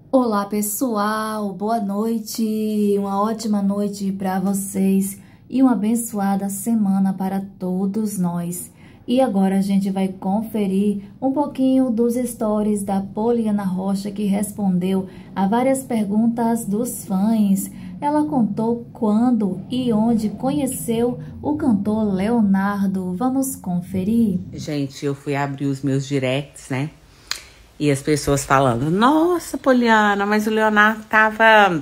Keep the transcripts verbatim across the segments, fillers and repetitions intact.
Olá pessoal, boa noite, uma ótima noite para vocês e uma abençoada semana para todos nós. E agora a gente vai conferir um pouquinho dos stories da Poliana Rocha, que respondeu a várias perguntas dos fãs. Ela contou quando e onde conheceu o cantor Leonardo. Vamos conferir? Gente, eu fui abrir os meus directs, né? E as pessoas falando, nossa, Poliana, mas o Leonardo tava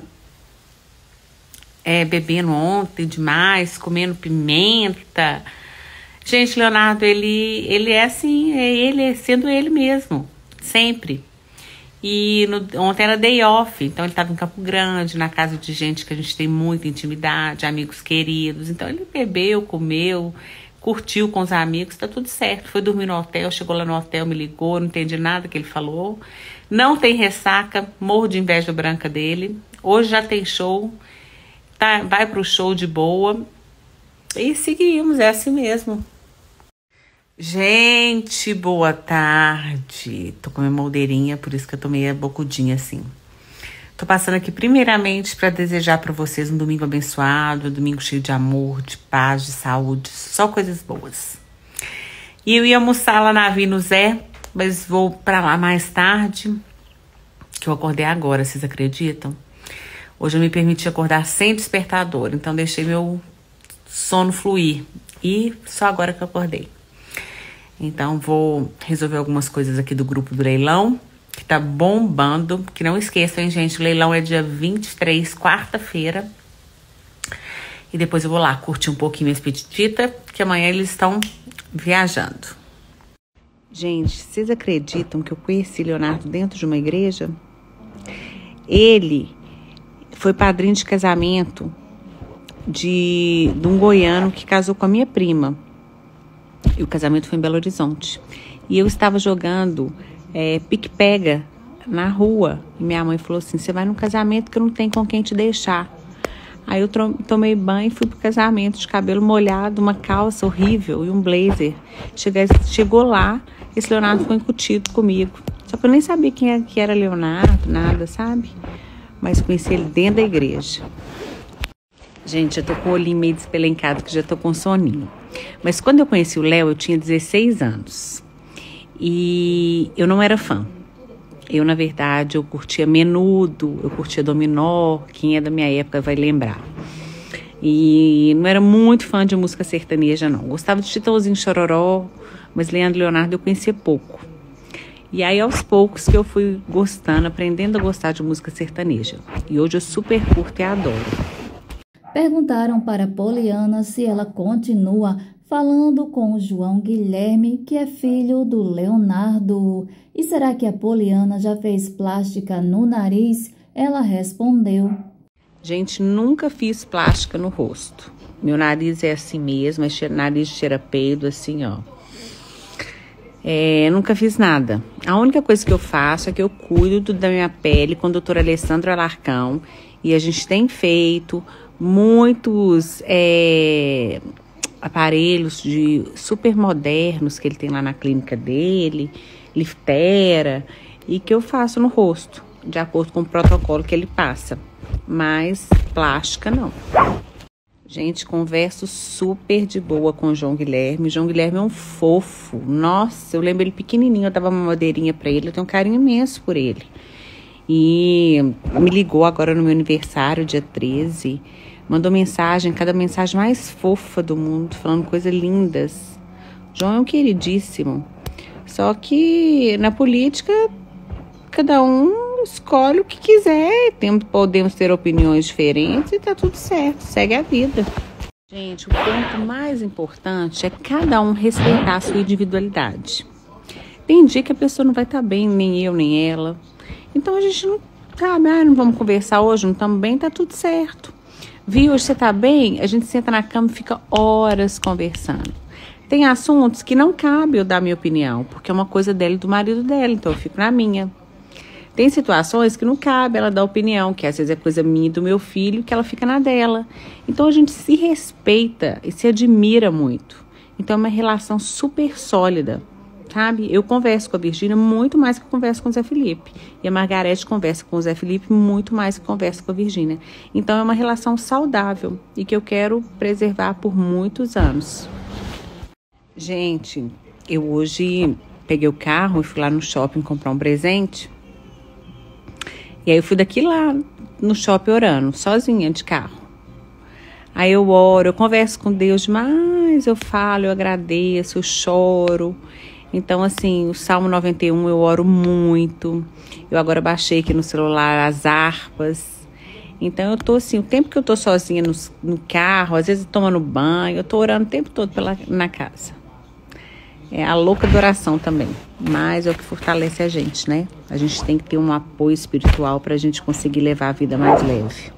é, bebendo ontem demais, comendo pimenta. Gente, Leonardo, ele, ele é assim, é ele sendo ele mesmo, sempre. E no, ontem era day off, então ele estava em Campo Grande, na casa de gente que a gente tem muita intimidade, amigos queridos. Então ele bebeu, comeu, curtiu com os amigos, tá tudo certo. Foi dormir no hotel, chegou lá no hotel, me ligou, não entendi nada que ele falou. Não tem ressaca, morro de inveja branca dele. Hoje já tem show, tá, vai pro show de boa. E seguimos, é assim mesmo. Gente, boa tarde. Tô com minha moldeirinha, por isso que eu tô meio bocudinha assim. Tô passando aqui primeiramente para desejar para vocês um domingo abençoado, um domingo cheio de amor, de paz, de saúde, só coisas boas. E eu ia almoçar lá na Avino Zé, mas vou para lá mais tarde, que eu acordei agora, vocês acreditam? Hoje eu me permiti acordar sem despertador, então deixei meu sono fluir e só agora que eu acordei. Então vou resolver algumas coisas aqui do grupo do leilão, que tá bombando, que não esqueçam, hein, gente, o leilão é dia vinte e três, quarta-feira. E depois eu vou lá curtir um pouquinho minha expedita, que amanhã eles estão viajando. Gente, vocês acreditam que eu conheci Leonardo dentro de uma igreja? Ele foi padrinho de casamento de, de um goiano que casou com a minha prima. E o casamento foi em Belo Horizonte. E eu estava jogando É, pique-pega na rua. E minha mãe falou assim, você vai num casamento que eu não tenho com quem te deixar. Aí eu tomei banho e fui pro casamento de cabelo molhado, uma calça horrível e um blazer. Cheguei, chegou lá, esse Leonardo ficou incutido comigo. Só que eu nem sabia quem era, que era Leonardo, nada, sabe? Mas conheci ele dentro da igreja. Gente, eu tô com o olhinho meio despelencado, que já tô com soninho. Mas quando eu conheci o Léo, eu tinha dezesseis anos. E eu não era fã. Eu, na verdade, eu curtia Menudo, eu curtia Dominó, quem é da minha época vai lembrar. E não era muito fã de música sertaneja, não. Gostava de Chitãozinho Chororó, mas Leandro e Leonardo eu conhecia pouco. E aí, aos poucos, que eu fui gostando, aprendendo a gostar de música sertaneja. E hoje eu super curto e adoro. Perguntaram para Poliana se ela continua falando com o João Guilherme, que é filho do Leonardo. E será que a Poliana já fez plástica no nariz? Ela respondeu: Gente, nunca fiz plástica no rosto. Meu nariz é assim mesmo, é nariz cheira peido, assim, ó. É, nunca fiz nada. A única coisa que eu faço é que eu cuido da minha pele com o doutor Alessandro Alarcão. E a gente tem feito muitos é, aparelhos de super modernos que ele tem lá na clínica dele, Liftera, e que eu faço no rosto, de acordo com o protocolo que ele passa. Mas plástica não. Gente, converso super de boa com o João Guilherme. O João Guilherme é um fofo. Nossa, eu lembro ele pequenininho, eu dava uma madeirinha pra ele, eu tenho um carinho imenso por ele. E me ligou agora no meu aniversário, dia treze, mandou mensagem, cada mensagem mais fofa do mundo, falando coisas lindas. João é um queridíssimo. Só que na política, cada um escolhe o que quiser. Tem, podemos ter opiniões diferentes e tá tudo certo, segue a vida. Gente, o ponto mais importante é cada um respeitar a sua individualidade. Tem dia que a pessoa não vai estar bem, nem eu, nem ela. Então a gente não, sabe, ah, não vamos conversar hoje, não estamos bem, tá tudo certo. Viu, hoje você tá bem? A gente senta na cama e fica horas conversando. Tem assuntos que não cabe eu dar minha opinião, porque é uma coisa dela e do marido dela, então eu fico na minha. Tem situações que não cabe ela dar opinião, que às vezes é coisa minha e do meu filho, que ela fica na dela. Então a gente se respeita e se admira muito. Então é uma relação super sólida, sabe? Eu converso com a Virgínia muito mais que eu converso com o Zé Felipe. E a Margarete conversa com o Zé Felipe muito mais que conversa com a Virgínia. Então é uma relação saudável e que eu quero preservar por muitos anos. Gente, eu hoje peguei o carro e fui lá no shopping comprar um presente. E aí eu fui daqui lá no shopping orando, sozinha de carro. Aí eu oro, eu converso com Deus demais, eu falo, eu agradeço, eu choro. Então, assim, o Salmo noventa e um eu oro muito. Eu agora baixei aqui no celular as harpas. Então, eu tô assim, o tempo que eu tô sozinha no, no carro, às vezes tomando banho, eu tô orando o tempo todo pela, na casa. É a louca de oração também, mas é o que fortalece a gente, né? A gente tem que ter um apoio espiritual pra gente conseguir levar a vida mais leve.